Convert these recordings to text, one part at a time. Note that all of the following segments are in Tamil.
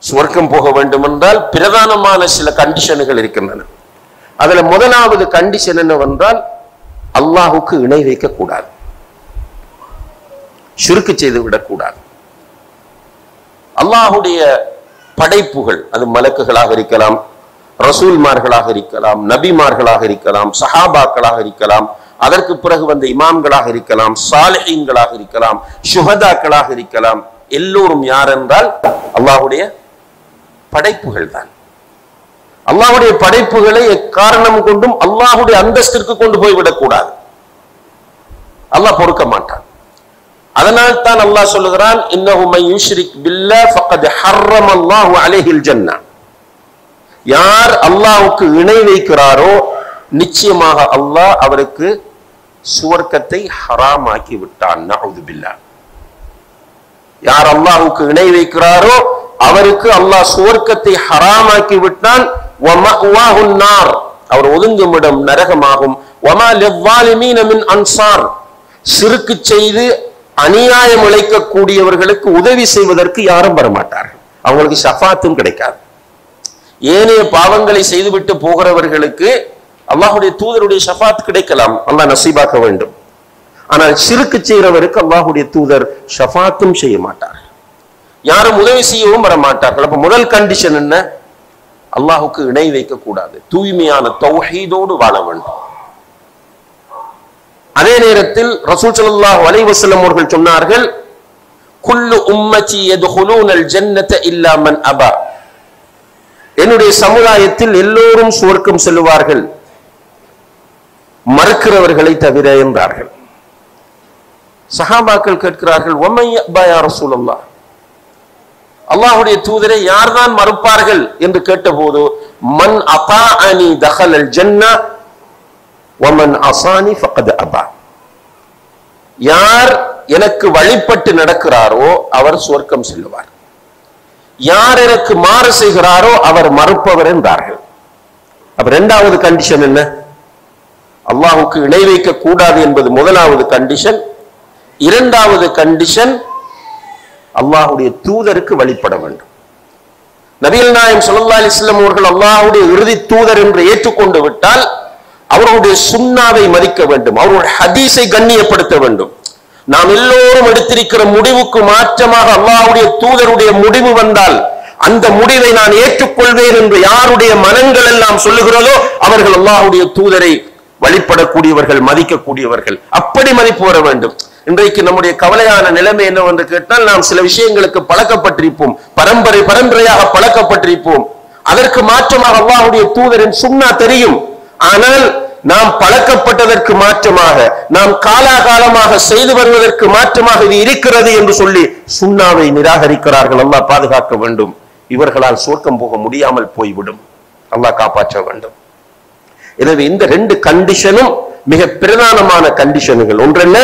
சுவர்க்கம் போக வேண்டும் என்றால் பிரதானமான சில கண்டிஷன்கள் இருக்கின்றன. அதுல முதலாவது கண்டிஷன் என்னவென்றால் அல்லாஹுக்கு இணை வைக்க கூடாது, ஷிர்க் செய்து விடக்கூடாது. அல்லாஹுடைய படைப்புகள், அது மலக்குகளாக இருக்கலாம், ரசூல்மார்களாக இருக்கலாம், நபிமார்களாக இருக்கலாம், சஹாபாக்களாக இருக்கலாம், அதற்கு பிறகு வந்த இமாம்களாக இருக்கலாம், சாலிஹீன்களாக இருக்கலாம், ஷுஹதாக்களாக இருக்கலாம், எல்லோரும் யார் என்றால் அல்லாஹுடைய படைப்புகள் தான். அல்லாஹுடைய படைப்புகளை எக்காரணம் கொண்டும் அல்லாஹுடைய அந்தஸ்திற்கு கொண்டு போய்விடக் கூடாது, அல்லாஹ் பொறுக்க மாட்டான். அதனால் தான் அல்லாஹ் சொல்லுகிறான், இன்னஹு மை யுஷ்ரிக் பில்லாஹ் ஃபக்கத் ஹர்ரமல்லாஹு அலைஹில் ஜன்னah. யார் அல்லாஹ்வுக்கு இணை வைக்கிறாரோ நிச்சயமாக அல்லாஹ் அவருக்கு சுவர்க்கத்தை ஹராமாக்கி விட்டான். நஊது பில்லாஹ். யார் அல்லாஹ்வுக்கு இணை வைக்கிறாரோ அவருக்கு அல்லாஹ் சுவர்க்கத்தை ஹராமாக்கி விட்டான். வமஅவாஹுன் நார், அவர் ஒதுங்கும் இடம் நரகமாகும். வமா லிஸ்ஸாலிமீன மின் அன்சார், ஷிர்க் செய்து அநியாயம் இழைக்கக்கூடியவர்களுக்கு உதவி செய்வதற்கு யாரும் வரமாட்டார்கள், அவங்களுக்கு ஷஃபாத்தும் கிடைக்காது. ஏனைய பாவங்களை செய்துவிட்டு போகிறவர்களுக்கு அல்லாஹுடைய தூதருடைய ஷஃபாத் கிடைக்கலாம், அல்லாஹ் நசீபாக்க வேண்டும். ஆனால் ஷிர்க் செய்கிறவருக்கு அல்லாஹுடைய தூதர் ஷஃபாத்தும் செய்ய மாட்டார், யாரும் உதவி செய்யவும் வரமாட்டார்கள். அப்ப முதல் கண்டிஷன் என்ன? அல்லாஹுக்கு இணை வைக்க கூடாது, தூய்மையான தௌஹீதோடு வாழ வேண்டும். அதே நேரத்தில் ரசூல் ஸல்லல்லாஹு அலைஹி வஸல்லம் அவர்கள் சொன்னார்கள், குல்லு உம்மத்தி யதுகுலூனல் ஜன்னத இல்லா மன் அபா, என்னுடைய சமுதாயத்தில் எல்லோரும் சுவர்க்கம் செல்லுவார்கள் மறுக்கிறவர்களை தவிர என்றார்கள். சஹாபாக்கள் கேட்கிறார்கள், வமன் யபா யா ரசூலல்லாஹ், அல்லாஹ்வுடைய தூதரை யார்தான் மறுப்பார்கள் என்று கேட்டபோது, மன் அதாஅனி தஹலல் ஜன்னah வமன் அசானி ஃபக்கத் அபா, யார் எனக்கு வழிபட்டு நடக்கிறாரோ அவர் சுவர்க்கம் செல்லுவார், யார் எனக்கு மாறு செய்கிறாரோ அவர் மறுப்பவர் என்றார்கள். அப்ப இரண்டாவது கண்டிஷன் என்ன? அல்லாஹ்வுக்கு இணை வைக்க கூடாது என்பது முதலாவது கண்டிஷன். இரண்டாவது கண்டிஷன், அல்லாஹ்வுடைய தூதருக்கு வழிபட வேண்டும். நபிகள் நாயகம் ஸல்லல்லாஹு அலைஹி வஸல்லம் அவர்கள் அல்லாஹ்வுடைய இறுதி தூதர் என்று ஏற்றுக்கொண்டு விட்டால் அவர்களுடைய சுன்னாவை மதிக்க வேண்டும், அவருடைய ஹதீஸை கண்ணியப்படுத்த வேண்டும். நாம் எல்லோரும் எடுத்திருக்கிற முடிவுக்கு மாற்றமாக அல்லாஹ்வுடைய தூதருடைய முடிவு வந்தால் அந்த முடிவை நான் ஏற்றுக்கொள்வேன் என்று யாருடைய மனங்கள் எல்லாம் சொல்லுகிறதோ அவர்கள் அல்லாஹ்வுடைய தூதரை வழிபடக்கூடியவர்கள், மதிக்கக்கூடியவர்கள். அப்படி மதிப்பு வர வேண்டும். இன்றைக்கு நம்முடைய கவலையான நிலைமை என்னவென்று கேட்டால், நாம் சில விஷயங்களுக்கு பழக்கப்பட்டிருப்போம், பரம்பரையாக பழக்கப்பட்டிருப்போம். அதற்கு மாற்றமாக அல்லாஹ்வுடைய தூதரின் சுன்னா தெரியும், ஆனால் நாம் பழக்கப்பட்டதற்கு மாற்றமாக, நாம் காலாகாலமாக செய்து வருவதற்கு மாற்றமாக இது இருக்கிறது என்று சொல்லி சுன்னாவை நிராகரிக்கிறார்கள். அல்லாஹ் பாதுகாக்க வேண்டும். இவர்களால் சுவர்க்கம் போக முடியாமல் போய்விடும், அல்லாஹ் காப்பாற்ற வேண்டும். எனவே இந்த ரெண்டு கண்டிஷனும் மிக பிரதானமான கண்டிஷன்கள். ஒன்றென்ன?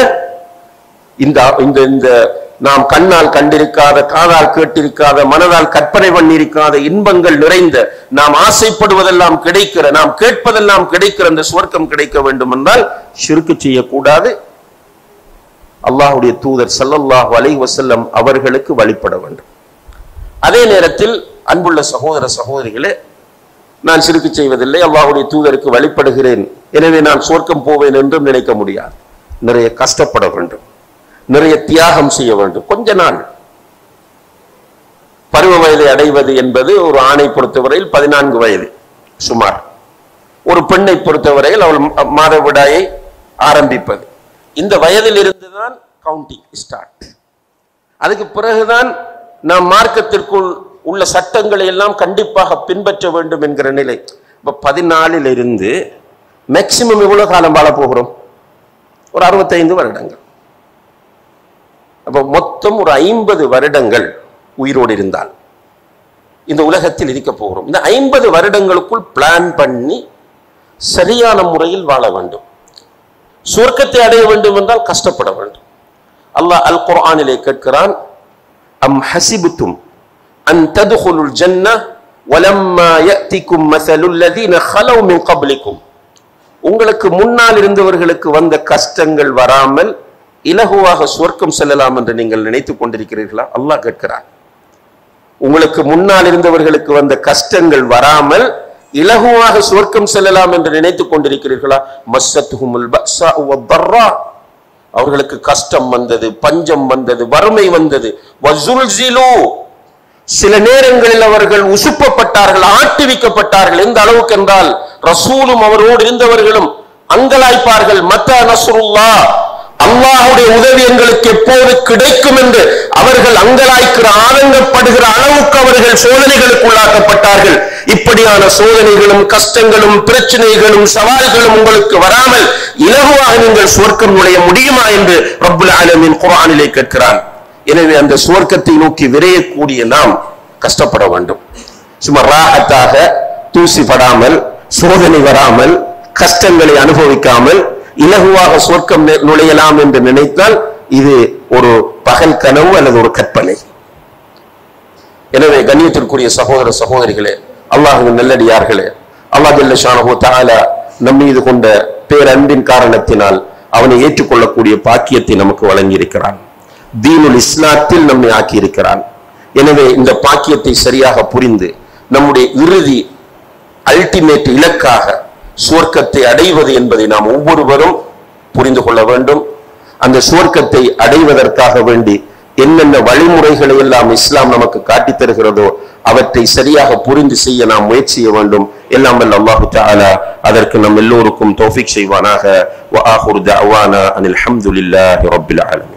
இந்த நாம் கண்ணால் கண்டிருக்காத, காதால் கேட்டிருக்காத, மனதால் கற்பனை பண்ணியிருக்காத இன்பங்கள் நிறைந்த, நாம் ஆசைப்படுவதெல்லாம் கிடைக்கிற, நாம் கேட்பதெல்லாம் கிடைக்கிற அந்த சுவர்க்கம் கிடைக்க வேண்டும் என்றால் ஷிர்க் செய்யக்கூடாது, அல்லாஹ்வுடைய தூதர் ஸல்லல்லாஹு அலைஹி வஸல்லம் அவர்களுக்கு வழிபட வேண்டும். அதே நேரத்தில் அன்புள்ள சகோதர சகோதரிகளே, நான் ஷிர்க் செய்வதில்லை, அல்லாஹ்வுடைய தூதருக்கு வழிபடுகிறேன், எனவே நான் சுவர்க்கம் போவேன் என்றும் நினைக்க முடியாது. நிறைய கஷ்டப்பட வேண்டும், நிறைய தியாகம் செய்ய வேண்டும். கொஞ்ச நாள் பருவ வயதை அடைவது என்பது ஒரு ஆணை பொறுத்தவரையில் 14 வயது சுமார், ஒரு பெண்ணை பொறுத்தவரையில் அவள் மாதவிடாயை ஆரம்பிப்பது. இந்த வயதில் இருந்துதான் கவுண்டிங் ஸ்டார்ட். அதுக்கு பிறகுதான் நாம் மார்க்கத்திற்குள் உள்ள சட்டங்களை எல்லாம் கண்டிப்பாக பின்பற்ற வேண்டும் என்கிற நிலை. இப்ப 14 இருந்து மேக்சிமம் எவ்வளவு காலம் வாழ போகிறோம்? ஒரு 65 வருடங்கள். அப்ப மொத்தம் ஒரு 50 வருடங்கள் உயிரோடு இருந்தால் இந்த உலகத்தில் இருக்க போகிறோம். இந்த 50 வருடங்களுக்குள் பிளான் பண்ணி சரியான முறையில் வாழ வேண்டும். சுவர்க்கத்தை அடைய வேண்டும் என்றால் கஷ்டப்பட வேண்டும். அல்லாஹ் அல் குர்ஆனிலே கேட்கிறான், அம் ஹசிபுத்தும் அன் ததுகுலுல் ஜன்னah வலம்மா யஅதிகும் மஸலுல் லதீன خلو من قبلكم, உங்களுக்கு முன்னால் இருந்தவர்களுக்கு வந்த கஷ்டங்கள் வராமல் இலகுவாக சுவர்க்கம் செல்லலாம் என்று நீங்கள் நினைத்துக் கொண்டிருக்கிறீர்களா? அல்லாஹ் கேட்கிறார். உங்களுக்கு முன்னால் இருந்தவர்களுக்கு வந்த கஷ்டங்கள் வராமல் இலகுவாக சுவர்க்கம் செல்லலாம் என்று நினைத்துக் கொண்டிருக்கிறீர்களா? மஸ்ஸத்துஹுமுல் பஸ்ஸாஉ வத்தர்ரா, அவர்களுக்கு கஷ்டம் வந்தது, பஞ்சம் வந்தது, வறுமை வந்தது. வஸுல்ஸிலு, சில நேரங்களில் அவர்கள் உசுப்பப்பட்டார்கள், ஆட்டுவிக்கப்பட்டார்கள். எந்த அளவுக்கு என்றால் ரசூலும் அவரோடு இருந்தவர்களும் அங்கலாய்ப்பார்கள். மத்தா நஸ்ருல்லாஹ், அல்லாஹ்வுடைய உதவி எங்களுக்கு எப்போது கிடைக்கும் என்று அவர்கள் அங்கலாய்க்கிற, ஆனந்தப்படுகிற அளவுக்கு அவர்கள் சோதனைகளுக்கு உள்ளாக்கப்பட்டார்கள். இப்படியான சோதனைகளும் கஷ்டங்களும் பிரச்சனைகளும் சவால்களும் உங்களுக்கு வராமல் இலகுவாக நீங்கள் சுவர்க்கம் நுழைய முடியுமா என்று ரப்புல் ஆலமீன் குர்ஆனிலே கேட்கிறான். எனவே அந்த சுவர்க்கத்தை நோக்கி விரையக்கூடிய நாம் கஷ்டப்பட வேண்டும். சும்மா ராஹத்தாக தூசிப்படாமல், சோதனை வராமல், கஷ்டங்களை அனுபவிக்காமல் இலகுவாக சுவர்க்கம் நுழையலாம் என்று நினைத்தால் இது ஒரு பகல் கனவு அல்லது ஒரு கற்பனை. எனவே கண்ணியத்திற்குரிய சகோதர சகோதரிகளே, அல்லாஹ்வின் நல்லடியார்களே, அல்லாஹ் ஜல்ல ஷானஹு தஆலா நம் மீது கொண்ட பேரன்பின் காரணத்தினால் அவனை ஏற்றுக்கொள்ளக்கூடிய பாக்கியத்தை நமக்கு வழங்கி இருக்கிறான். தீனுல் இஸ்லாத்தில் நம்மை ஆக்கியிருக்கிறான். எனவே இந்த பாக்கியத்தை சரியாக புரிந்து நம்முடைய இறுதி அல்டிமேட் இலக்காக சுவர்க்கத்தை அடைவது என்பதை நாம் ஒவ்வொருவரும் புரிந்து கொள்ள வேண்டும். அந்த சுவர்க்கத்தை அடைவதற்காக வேண்டி என்னென்ன வழிமுறைகளை எல்லாம் இஸ்லாம் நமக்கு காட்டித் தருகிறதோ அவற்றை சரியாக புரிந்து செய்ய நாம் முயற்சி செய்ய வேண்டும். எல்லாம் வல்ல அல்லாஹு தஆலா அதற்கு நம் எல்லோருக்கும் தௌஃபீக் செய்வானாக. வ ஆகிரு தஅவானா அனில் ஹம்துலில்லாஹி ரப்பில் ஆலமீன்.